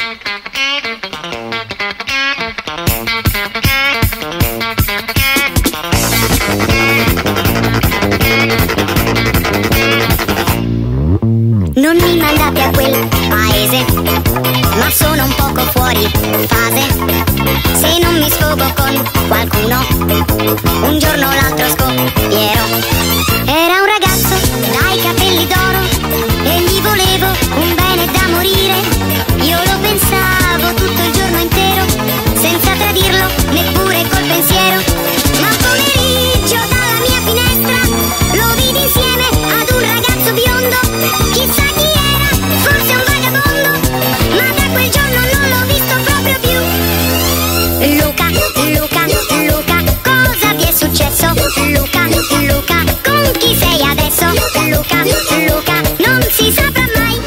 Non mi mandate a quel paese, ma sono un poco fuori fase. Se non mi sfogo con qualcuno, un giorno o l'altro scoppierò. Era un ragazzo dai capelli d'oro e gli volevo un bene da morire. Io lo pensavo tutto il giorno intero, senza tradirlo neppure col pensiero. Ma un pomeriggio dalla mia finestra lo vidi insieme ad un ragazzo biondo. Chissà chi era, forse un vagabondo, ma da quel giorno non l'ho visto proprio più. Luca, Luca, Luca, cosa vi è successo? Luca, Luca, con chi sei adesso? Luca, Luca, non si saprà mai.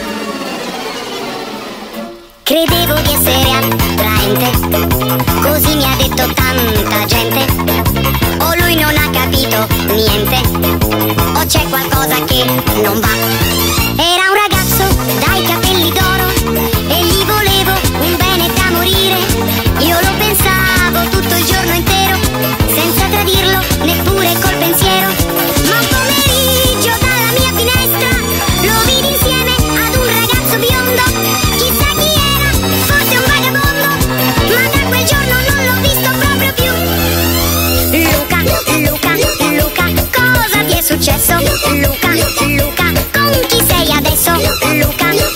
Credevo di essere attraente, così mi ha detto tanta gente. O lui non ha capito niente, o c'è qualcosa che non va. Era un ragazzo dai capelli d'oro e gli volevo un bene da morire. Io lo pensavo tutto il giorno intero, senza tradirlo neppure col pensiero. Ma un pomeriggio dalla mia finestra lo vidi insieme ad un ragazzo biondo. Chissà chi era, forse un vagabondo, ma da quel giorno non l'ho visto proprio più. Luca, Luca, Luca, cosa ti è successo? Luca, Luca, con chi sei adesso? Luca,